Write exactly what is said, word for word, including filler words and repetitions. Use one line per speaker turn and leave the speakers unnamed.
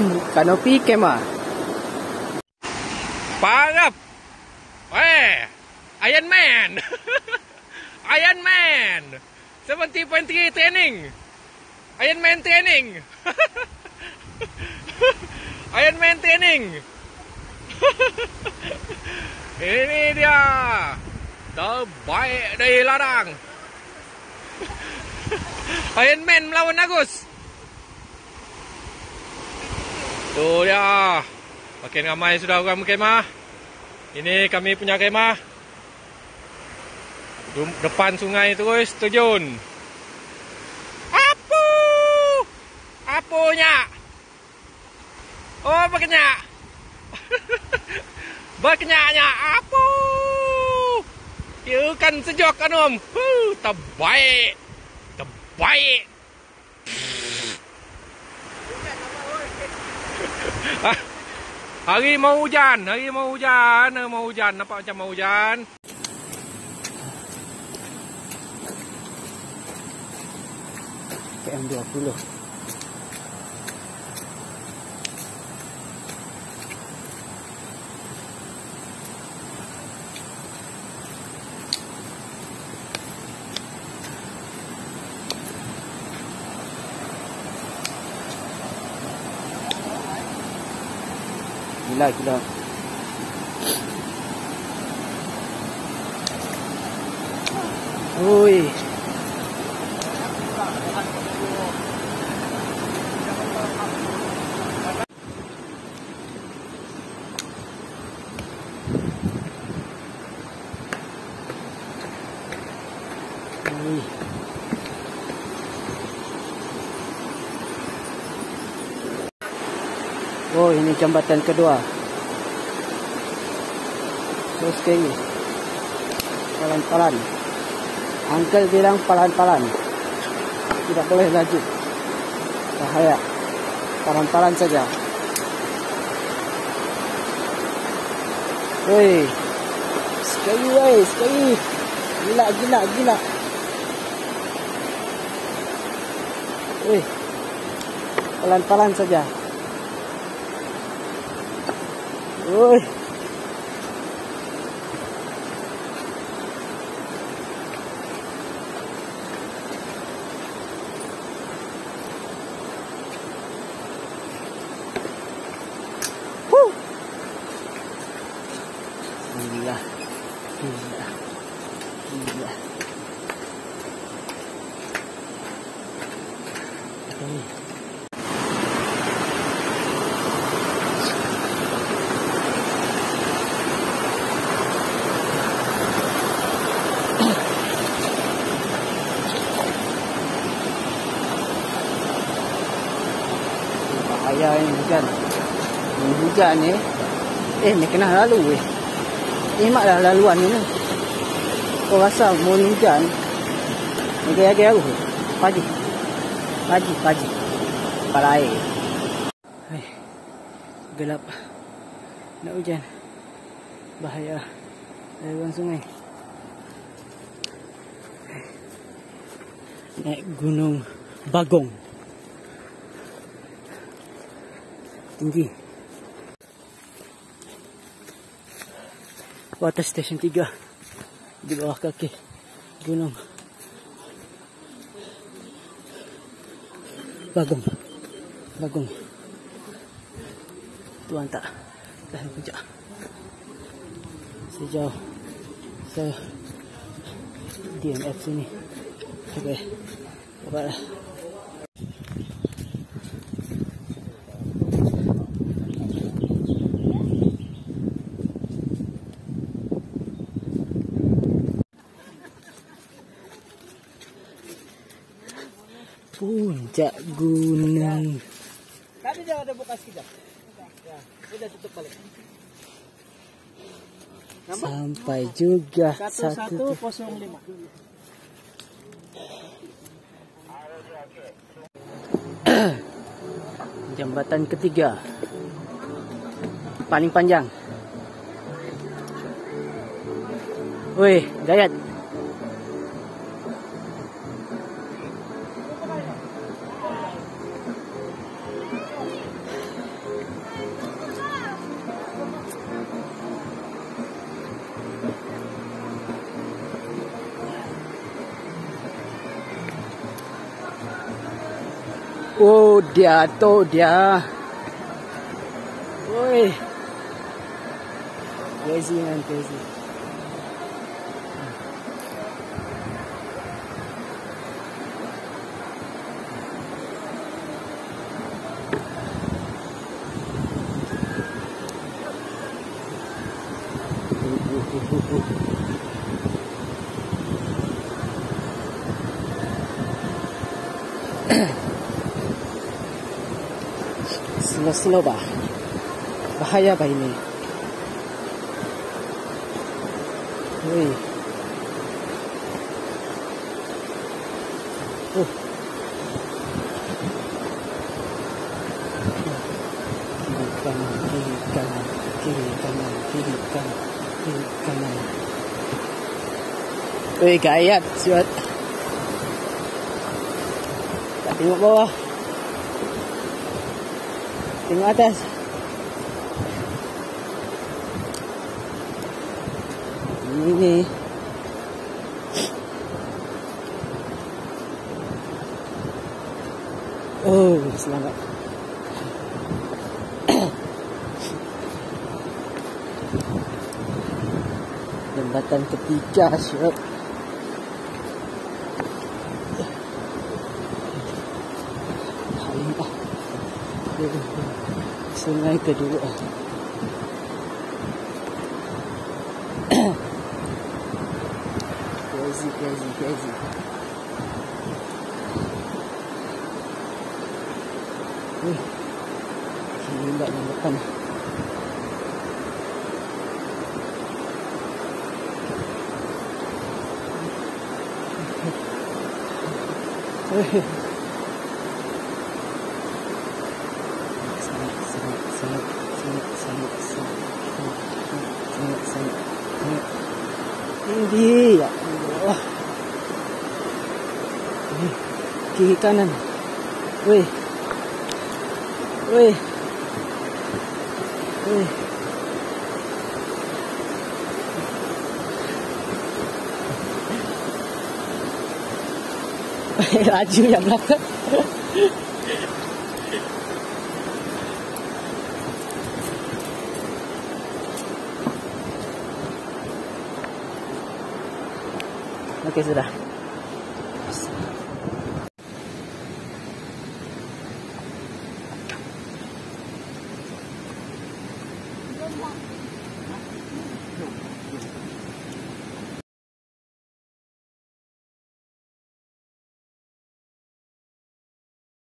Kanopi kemah.
Parap. Eh, Iron Man. Iron Man. seventy point three training. Iron Man training. Iron Man training. Ini dia. Terbaik dari ladang. Iron Man melawan Agus. Tu dia. Makin ramai sudah orang berkemah. Ini kami punya kemah. Depan sungai terus terjun. Apu! Apunya. Oh, berkenyak. Berkenyaknya apu. Ikan sejuk kan om. Huh, terbaik. Terbaik. Hari mau hujan, hari mau hujan, mau hujan, nampak macam mau hujan.
K M dua puluh. Gila, gila. Ui. Ui. Oh, ini jambatan kedua. Terus sekali. Pelan-pelan. Uncle bilang pelan-pelan. Tidak boleh laju. Bahaya. Pelan-pelan saja. Woi. Sekali, woi, sekali. Gila, gila, gila. Woi. Pelan-pelan saja. Woi. Huh. Gila. Gila. Gila. Okay. Bahaya ini hujan. Ini hujan ni. Eh, ni kena lalu weh. Eh, mak dah laluan ni. Kau rasa mau hujan. Ni gaya-gaya aku. Pagi. Pagi, pagi. Kepala air. Hai. Gelap. Nak hujan. Bahaya. Laluan sungai. Naik gunung Bagong. Tinggi. Water Station tiga. Di bawah kaki gunung Bagong. Bagong. Tuan tak tahan puncak. Sejauh saya D M F sini. Okey. Dapatlah. Puncak gunung.
Tadi jangan ada buka sekejap. Ya, sudah tutup balik.
Sampai juga
satu satu nol lima.
Jambatan ketiga. Paling panjang. Woi, gayat. Oh, dia tu dia. Oi. Crazy man, crazy. Slow-slow bah. Bahaya bah ini. Oi. Oh. Kiri kanan, kiri kanan, kiri kanan, kiri kanan, kiri kanan. Oi, gayat siot. Tak tengok bawah. Tengok atas. Ini. Oh, selamat. Jambatan ketiga, syok. Halimah. Sungai kedua. Crazy, crazy, crazy. Wih, gila yang depan. Wih. Sangat, sangat, sangat, sangat, sangat, sangat, sangat, sangat, sangat tinggi ya Allah. Wih, kiri kanan. Wih. Wih. Wih. Laju yang belakang. Okey, sudah.